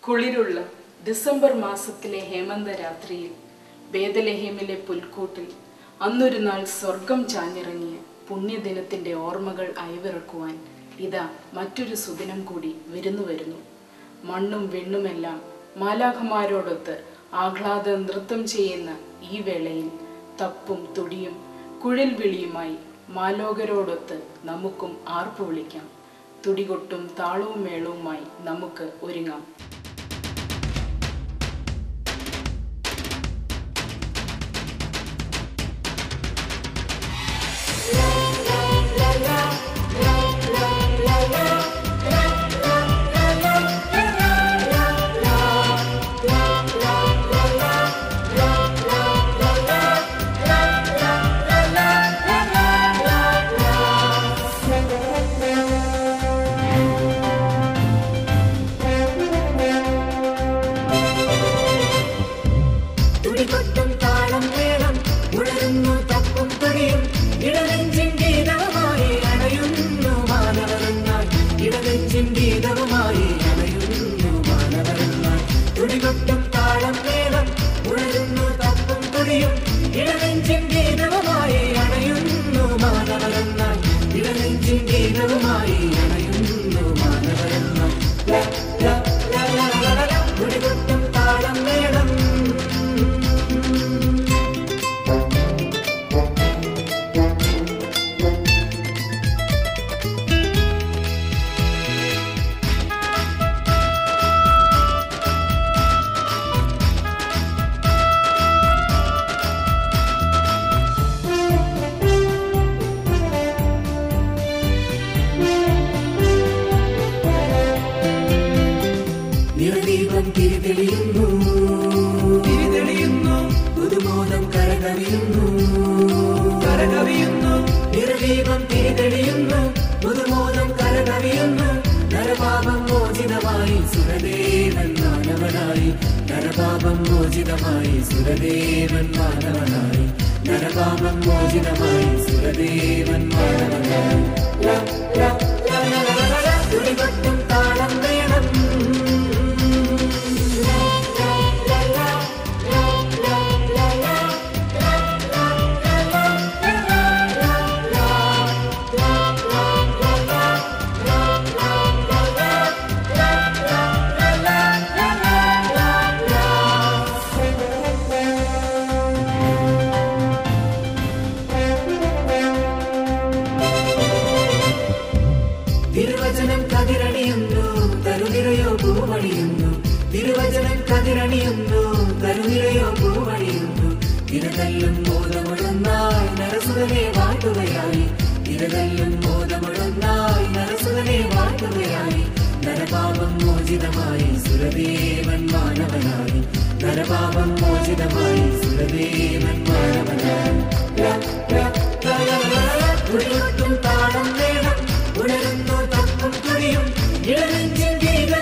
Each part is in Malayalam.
കുളിരുള്ള ഡിസംബർ മാസത്തിലെ ഹേമന്ത രാത്രിയിൽ ബേദലഹേമിലെ പുൽക്കൂട്ടിൽ അന്നൊരു നാൾ സ്വർഗം ചാഞ്ഞിറങ്ങിയ പുണ്യദിനത്തിൻ്റെ ഓർമ്മകൾ അയവിറക്കുവാൻ ഇതാ മറ്റൊരു സുദിനം കൂടി വരുന്നു. മണ്ണും വെണ്ണുമെല്ലാം മാലാഖമാരോടൊത്ത് ആഹ്ലാദ നൃത്തം ചെയ്യുന്ന ഈ വേളയിൽ തപ്പും തുടിയും കുഴൽ വിളിയുമായി മാലോകരോടൊത്ത് നമുക്കും ആർപ്പു വിളിക്കാം. തുടികൊട്ടും താളവും മേളവുമായി നമുക്ക് ഒരുങ്ങാം.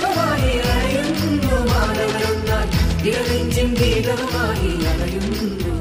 ഗീതവുമായി അണയുന്നു.